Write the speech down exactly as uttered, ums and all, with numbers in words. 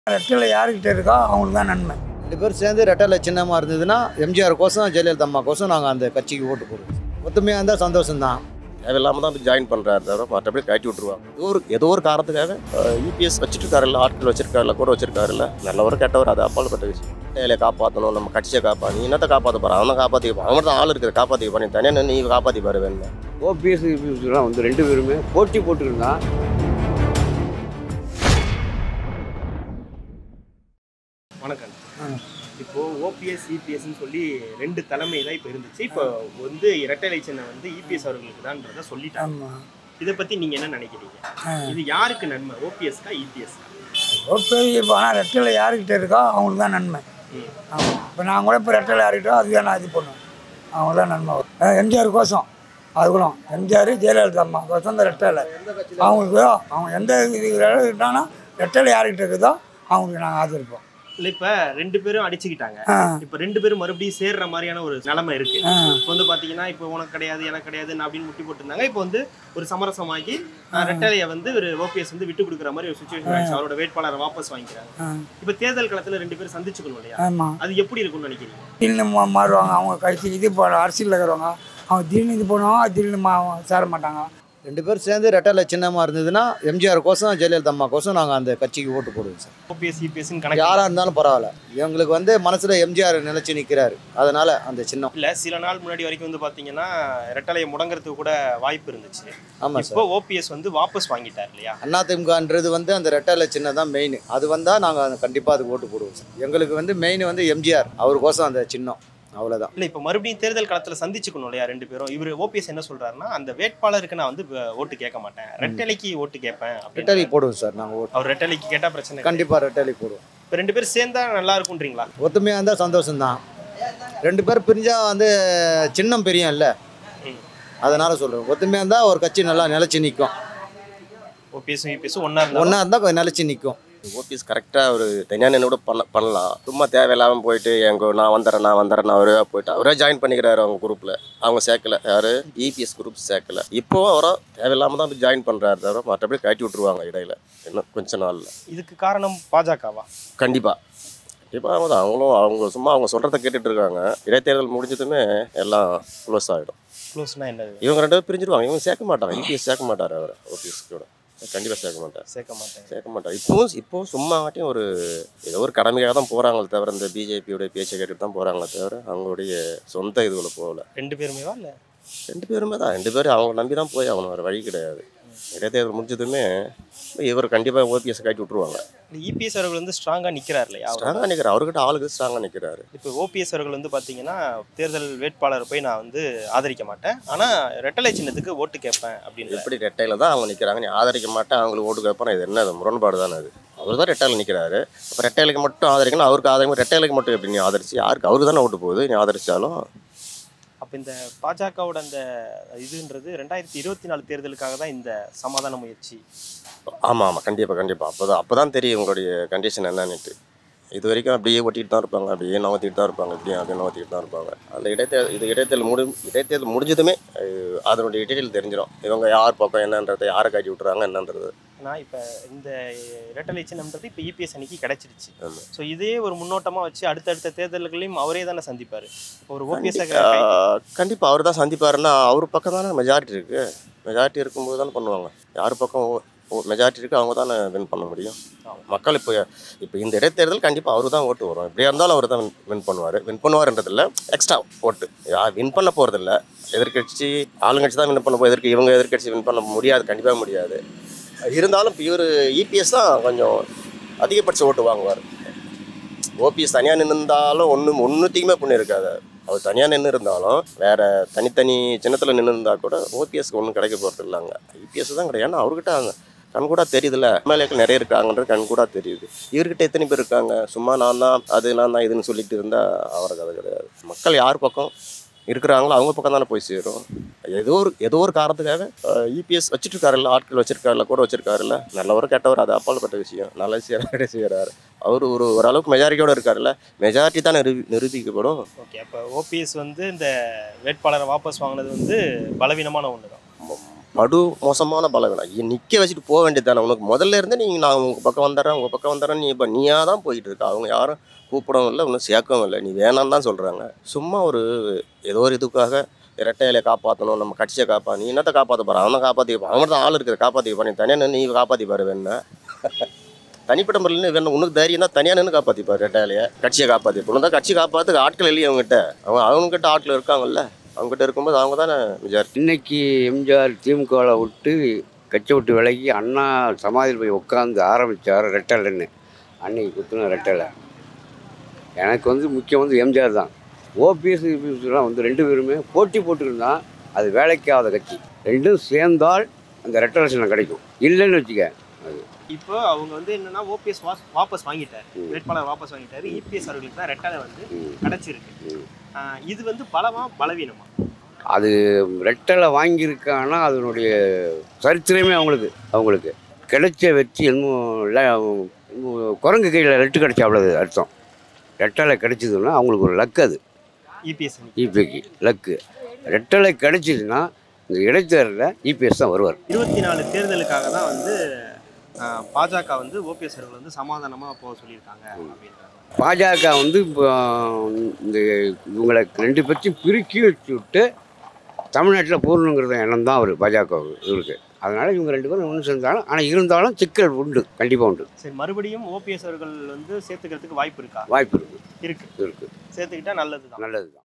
ரெட்டலை யாருக்கிட்ட இருக்கோ அவங்களுக்கு தான் நன்மை. ரெண்டு பேரும் சேர்ந்து ரெட்டலை சின்னமாக இருந்ததுன்னா எம்ஜிஆர் கோசம் ஜெயலலிதா அம்மா கோசம் நாங்கள் அந்த கட்சிக்கு ஓட்டு போடுவோம். ஒத்துமையாக இருந்தால் சந்தோஷம்தான். தேவையில்லாமல் தான் ஜாயின் பண்ணுறாரு தவிர மற்றபடி கட்டி விட்ருவாங்க. ஏதோ ஒரு ஏதோ ஒரு காரணத்துக்காக யூபிஎஸ் வச்சுருக்காருல்ல, ஆட்கள் வச்சிருக்காருல்ல, கூட வச்சிருக்காருல்ல, நல்லவரும் கெட்டவர், அது அப்பாற்பட்ட விஷயம். ரெட்டையில காப்பாற்றணும், நம்ம கட்சியை காப்பா, நீ என்னத்தை காப்பாற்ற போகிற, அவனை காப்பாற்றிப்பான், அவன் தான் ஆள் இருக்கிற காப்பாற்றிப்பான், நீ தனியாக நீ காப்பாற்றி பாரு வேணும். ஓபிஎஸ் யூபிஎஸ்லாம் வந்து ரெண்டு பேருமே போட்டி போட்டுருந்தான். வணக்கம். இப்போ ஓபிஎஸ் இபிஎஸ்ன்னு சொல்லி ரெண்டு தலைமை தான் இப்போ இருந்துச்சு. இப்போ வந்து இரட்டை சின்னம் வந்து இபிஎஸ் அவர்களுக்கு தான்றதை சொல்லிட்டாங்க. இதை பற்றி நீங்கள் என்ன நினைக்கிறீங்க? இது யாருக்கு நன்மை, ஓபிஎஸ்க்கா இபிஎஸ்? ஓபிஎஸ் இப்போ ஆனால் ரெட்டலை யாருக்கிட்ட இருக்கோ அவங்களுக்கு தான் நன்மை. ஆமாம், இப்போ நான் கூட இப்போ ரெட்டலை யாருக்கிட்டோ அதுதான் நான் இது பண்ணுவேன், அவங்க தான் நன்மை. எம்ஜிஆர் கோசம் அதுக்குள்ள எம்ஜிஆர் ஜெயலலிதா அம்மா கோசம் இந்த ரெட்டலை அவங்களுக்கு அவங்க எந்த இது இருக்காங்கன்னா ரெட்டலை யாருக்கிட்ட இருக்குதோ அவங்களுக்கு நாங்கள் ஆதரிப்போம். இல்லை, இப்போ ரெண்டு பேரும் அடிச்சுக்கிட்டாங்க. இப்போ ரெண்டு பேரும் மறுபடியும் சேர்ற மாதிரியான ஒரு நிலைமை இருக்கு. இப்போ வந்து பார்த்தீங்கன்னா இப்போ உனக்கு கிடையாது எனக்கு கிடையாதுன்னு அப்படின்னு முட்டி போட்டுருந்தாங்க. இப்போ வந்து ஒரு சமரசமாகி ரெட்டலையை வந்து ஒரு ஓபிஎஸ் வந்து விட்டு கொடுக்குற மாதிரி ஒரு சுச்சுவேஷன் ஆயிடுச்சு. அவரோட வேட்பாளரை வாபஸ் வாங்கிக்கிறாங்க. இப்போ தேர்தல் களத்தில் ரெண்டு பேரும் சந்திச்சுக்கணும் இல்லையா? அது எப்படி இருக்கும்னு நினைக்கிறீங்க? திடீர்னு மாறுவாங்க, அவங்க கட்சி இது போ அரசியலில் இருக்கிறவங்க அவங்க திடீர்னு இது பண்ணுவாங்க, திடீர்னு மா சேர மாட்டாங்க. ரெண்டு பேரும் சேர்ந்து ரெட்டலை சின்னமாக இருந்ததுன்னா எம்ஜிஆர் கோசம் ஜெயலலிதா அம்மா கோசம் நாங்கள் அந்த கட்சிக்கு ஓட்டு போடுவோம் சார். ஓபிஎஸ் இபிஎஸ்ன்னு கணக்கு யாராக இருந்தாலும் பரவாயில்ல, எங்களுக்கு வந்து மனசில் எம்ஜிஆர் நிலைச்சி நிற்கிறாரு, அதனால் அந்த சின்னம். இல்லை, சில நாள் முன்னாடி வரைக்கும் வந்து பார்த்தீங்கன்னா ரெட்டலையை முடங்கிறதுக்கு கூட வாய்ப்பு இருந்துச்சு. ஆமாம் சார். இப்போ ஓபிஎஸ் வந்து வாபஸ் வாங்கிட்டார் இல்லையா? அதிமுகன்றது வந்து அந்த ரெட்டலை சின்னம் தான் மெயின். அது வந்தால் நாங்கள் கண்டிப்பாக அதுக்கு ஓட்டு போடுவோம் சார். எங்களுக்கு வந்து மெயின் வந்து எம்ஜிஆர், அவர் கோசம் அந்த சின்னம், அவ்வளோதான். இல்லை, இப்போ மறுபடியும் தேர்தல் களத்தில் சந்திச்சுக்கணும் இல்லையா ரெண்டு பேரும்? இவர் ஓபிஎஸ் என்ன சொல்றாருன்னா, அந்த வேட்பாளருக்கு நான் வந்து ஓட்டு கேட்க மாட்டேன், ரெட்டலைக்கு ஓட்டு கேட்பேன். ரெட்டலைக்கு போடுவோம் சார் நாங்கள் ஓட்டு. அவர் ரெட்டலைக்கு கேட்டால் பிரச்சனை கண்டிப்பாக ரெட்டலைக்கு போடுவோம். இப்போ ரெண்டு பேரும் சேர்ந்தா நல்லா இருக்கும்ன்றீங்களா? ஒத்துமையாக இருந்தால் சந்தோஷம்தான். ரெண்டு பேரும் பிரிஞ்சால் வந்து சின்னம் பெரியும் இல்லை, அதனால் சொல்கிறேன். ஒத்துமையாக இருந்தால் ஒரு கட்சி நல்லா நிலச்சி நிற்கும். ஓபிஎஸும் இபிஎஸும் ஒன்றா இருந்தால் ஒன்றா இருந்தால் நிலச்சி நிற்கும். ஓபிஎஸ் கரெக்டாக ஒரு தனியாக நின்று கூட பண்ண பண்ணலாம். சும்மா தேவையில்லாமல் போயிட்டு எங்க நான் வந்துடுறேன் நான் வந்துடுறேன் அவரே போயிட்டு அவரே ஜாயின் பண்ணிக்கிறாரு அவங்க குரூப்பில். அவங்க சேர்க்கல, யார் இபிஎஸ் குரூப் சேர்க்கல. இப்போவும் அவரை தேவையில்லாமல் தான் ஜாயின் பண்ணுறாரு தவிர மற்றபடி கட்டி விட்ருவாங்க இடையில இன்னும் கொஞ்ச நாளில். இதுக்கு காரணம் பாஜகவா? கண்டிப்பாக கண்டிப்பாக அவங்க தான். அவங்களும் அவங்க சும்மா அவங்க சொல்கிறத கேட்டுட்டு இருக்காங்க. இடைத்தேர்தல் முடிஞ்சதுமே எல்லாம் க்ளோஸ் ஆகிடும். க்ளோஸ்னா என்னது? இவங்க ரெண்டு பேரும் பிரிஞ்சிருவாங்க. இவங்க சேர்க்க மாட்டாங்க, இபிஎஸ் சேர்க்க மாட்டார் அவர் ஓபிஎஸ்கோட. கண்டிப்பாக சேர்க்க மாட்டார் சேர்க்க மாட்டேன் சேர்க்க மாட்டார் இப்போவும் இப்போவும் சும்மா ஆட்டியும் ஒரு ஏதோ ஒரு கடமையாக தான் போகிறாங்களே தவிர இந்த பிஜேபியோடைய பேச்சை கேட்டுட்டு தான் போகிறாங்களே தவிர அவங்களுடைய சொந்த இதுகளை போகல. ரெண்டு பேருமேவா? இல்லை, ரெண்டு பேருமே தான். ரெண்டு பேரும் அவங்க நம்பி தான் போய் அவனை வேறு வழி கிடையாது. இடைத்தேர்தல் முடிஞ்சதுமே இவர் கண்டிப்பாக ஓபிஎஸ் காட்டி விட்ருவாங்க. இபிஎஸ் அவர்கள் வந்து ஸ்ட்ராங்காக நிற்கிறார் இல்லையா? ஸ்ட்ராங்காக நிற்கிறார், அவர்கிட்ட ஆளுக்கு ஸ்ட்ராங்காக நிற்கிறாரு. இப்போ ஓபிஎஸ் அவர்கள் வந்து பார்த்தீங்கன்னா தேர்தல் வேட்பாளரை போய் நான் வந்து ஆதரிக்க மாட்டேன், ஆனால் ரெட்டலை சின்னத்துக்கு ஓட்டு கேட்பேன் அப்படின்னு. எப்படி ரெட்டையில் தான் அவங்க நிற்கிறாங்க, நீ ஆதரிக்க மாட்டேன் அவங்களுக்கு ஓட்டு கேட்பேன், இது என்ன முரண்பாடு தானே அது? அவர் தான் ரெட்டையில் நிற்கிறாரு. அப்போ ரெட்டையிலுக்கு மட்டும் ஆதரிக்கணும், அவருக்கு ஆதரிக்கும். ரெட்டையிலுக்கு மட்டும் எப்படி நீ ஆதரிச்சு யாருக்கு? அவருக்கு தானே ஓட்டு போகுது, நீ ஆதரிச்சாலும். அப்போ இந்த பாஜகவோட அந்த இதுன்றது ரெண்டாயிரத்தி இருபத்தி நாலு தேர்தலுக்காக தான் இந்த சமாதான முயற்சி. ஆமாம் ஆமாம் கண்டிப்பாக கண்டிப்பாக. அப்போ தான் அப்போ தான் தெரியும் உங்களுடைய கண்டிஷன் என்னன்னுட்டு. இது வரைக்கும் அப்படியே ஓட்டிகிட்டு தான் இருப்பாங்க, அப்படியே நவத்திட்டு தான் இருப்பாங்க, இப்படியே அப்படியே நவத்திட்டு தான் இருப்பாங்க. அந்த இடைத்தேர்தல் இது இடைத்தேர்தல் முடி இடைத்தேர்தல் முடிஞ்சதுமே அதனுடைய டீட்டெயில் தெரிஞ்சிடும். இவங்க யார் பக்கம் என்னன்றதை, யாரை காட்டி விட்டுறாங்க என்னன்றது. ஆனால் இப்போ இந்த ரெட்டலை சின்னம்ன்றது இப்போ இபிஎஸ் அன்னைக்கு கிடச்சிருச்சு. ஸோ இதே ஒரு முன்னோட்டமாக வச்சு அடுத்தடுத்த தேர்தல்களையும் அவரே தானே சந்திப்பார். இப்போ ஒரு ஓபிஎஸ் கண்டிப்பாக அவர் தான் சந்திப்பாருன்னா அவர் பக்கம் தானே மெஜாரிட்டி இருக்குது. மெஜாரிட்டி இருக்கும்போது தானே பண்ணுவாங்க. யார் பக்கம் மெஜாரிட்டி இருக்குது அவங்க தானே வின் பண்ண முடியும். மக்கள் இப்போ இப்போ இந்த இடைத்தேர்தல் கண்டிப்பாக அவரு தான் ஓட்டு வரும். எப்படியா இருந்தாலும் அவர் தான் வின் பண்ணுவார். வின் பண்ணுவார்ன்றதில்ல, எக்ஸ்ட்ரா ஓட்டு யார் வின் பண்ண போகிறதில்ல. எதிர்கட்சி ஆளுங்கட்சி தான் வின் பண்ண போய் எதிர்க்கு இவங்க எதிர்கட்சி வின் பண்ண முடியாது, கண்டிப்பாக முடியாது. இருந்தாலும் இப்போ இவர் இபிஎஸ் தான் கொஞ்சம் அதிகபட்ச ஓட்டு வாங்குவார். ஓபிஎஸ் தனியாக நின்று இருந்தாலும் ஒன்றும் ஒன்றுத்தையுமே பண்ணி இருக்காது. அவர் தனியாக நின்று இருந்தாலும் வேறு தனித்தனி சின்னத்தில் நின்று இருந்தால் கூட ஓபிஎஸ்க்கு ஒன்றும் கிடைக்க போகிறது இல்லைங்க. இபிஎஸ் தான் கிடையாது. ஏன்னா அவர்கிட்ட அந்த கண்கூடா தெரியுதுல்ல, எம்எல்ஏக்கள் நிறைய இருக்காங்கன்றது கண்கூடா தெரியுது. இவர்கிட்ட எத்தனை பேர் இருக்காங்க? சும்மா நான் தான் அது நான் தான் இதுன்னு சொல்லிட்டு இருந்தால் அவருக்கு அது கிடையாது. மக்கள் யார் பக்கம் இருக்கிறாங்களோ அவங்க பக்கம் தானே போய் சேரும். ஏதோ ஒரு ஏதோ ஒரு காரணத்துக்காக இபிஎஸ் வச்சுருக்காருல்ல, ஆட்கள் வச்சிருக்காருல்ல, கூட வச்சிருக்காருல்ல, நல்லவரும் கெட்டவர், அது அப்பாற்பட்ட விஷயம். நல்ல செய்யற செய்கிறாரு அவர். ஒரு ஓரளவுக்கு மெஜாரிட்டியோடு இருக்காருல்ல, மெஜாரிட்டி தான் நிரூபி நிரூபிக்கப்படும். ஓகே, அப்போ ஓபிஎஸ் வந்து இந்த வேட்பாளரை வாபஸ் வாங்கினது வந்து பலவீனமான ஒன்று தான். படு மோசமான பலவீனம். நிற்க வச்சுட்டு போக வேண்டியது தானே. உனக்கு முதல்ல இருந்து நீங்கள் நான் உங்கள் பக்கம் வந்துடுறேன் உங்கள் பக்கம் வந்துடுறேன் நீ இப்போ நீயாக தான் போயிட்டு இருக்க. அவங்க யாரும் கூப்பிடவும் இல்லை ஒன்றும் சேர்க்கவும் இல்லை. நீ வேணான்னு தான் சொல்கிறாங்க. சும்மா ஒரு ஏதோ ஒரு இதுக்காக இரட்டை இலையை காப்பாற்றணும் நம்ம கட்சியை காப்பா. நீ என்னத்தை காப்பாற்ற போகிற? அவனை காப்பாற்றிப்பா. அவன் தான் ஆள் இருக்கிற காப்பாற்றிப்பா. நீ தனியாக நின்று நீ காப்பாற்றிப்பாரு வேணா. தனிப்பட்ட முறையில் வேணும் உனக்கு தைரியம் தான் தனியாக நின்று காப்பாற்றிப்பார் இரட்டை இலையை கட்சியை காப்பாற்றிப்பா. உனக்கு தான் கட்சி காப்பாற்றுக்கு ஆட்கள் இல்லையே அவங்ககிட்ட. அவங்க அவங்ககிட்ட ஆட்கள் இருக்காங்கல்ல. அவங்ககிட்ட இருக்கும்போது அவங்க தானே மெஜாரிட்டி. இன்னைக்கு எம்ஜிஆர் திமுகவில் விட்டு கட்சி விட்டு விலகி அண்ணா சமாதியில் போய் உட்காந்து ஆரம்பித்தார் ரெட்டலைன்னு. அன்னைக்கு குத்துன ரெட்டலை எனக்கு வந்து முக்கியம் வந்து எம்ஜிஆர் தான். ஓபிஎஸ் யூபிஎஸ்லாம் வந்து ரெண்டு பேருமே போட்டி போட்டுருந்தான். அது வேலைக்காத கட்சி. ரெண்டும் சேர்ந்தால் அந்த ரெட்டலை கிடைக்கும். இல்லைன்னு வச்சுக்க. அது இப்போ அவங்க வந்து என்னன்னா ஓபிஎஸ் வாபஸ் வாங்கிட்டாரு, வேட்பாளர் வாபஸ் வாங்கிட்டாரு. இபிஎஸ் அவர்களுக்கு தான் ரெட்டலை வந்து கிடைச்சிருக்கு. இது வந்து பலமா பலவீனமா? அது ரெட்டலை வாங்கியிருக்காங்கன்னா அதனுடைய சரித்திரமே அவங்களுக்கு அவங்களுக்கு கிடைச்ச வெற்றி இன்னும் குரங்கு கையில் ரெட்டு கிடைச்சா அவ்வளவு அர்த்தம். ரெட்டலை கிடைச்சதுன்னா அவங்களுக்கு ஒரு லக்கு. அது இபிஎஸ் இபிக்கு லக்கு. ரெட்டலை கிடைச்சிதுன்னா இந்த இடைத்தேர்தலில் இபிஎஸ் தான் வருவார். இருபத்தி நாலு தேர்தலுக்காக தான் வந்து பாஜக வந்து ஓபிஎஸ் அவர்கள் வந்து சமாதானமாக போக சொல்லியிருக்காங்க அப்படின்றாங்க. பாஜக வந்து இப்போ இந்த இவங்களை ரெண்டு பேர்த்தையும் பிரிக்கி வச்சு விட்டு தமிழ்நாட்டில் போடணுங்கிறத எண்ணம் தான் அவர் பாஜக இவருக்கு. அதனால் இவங்க ரெண்டு பேரும் ஒன்று சேர்ந்தாலும் ஆனால் இருந்தாலும் சிக்கல் உண்டு, கண்டிப்பாக உண்டு. சரி, மறுபடியும் ஓபிஎஸ் அவர்கள் வந்து சேர்த்துக்கிறதுக்கு வாய்ப்பு இருக்கா? வாய்ப்பு இருக்குது இருக்கு இருக்குது சேர்த்துக்கிட்டா நல்லது தான். நல்லது தான்.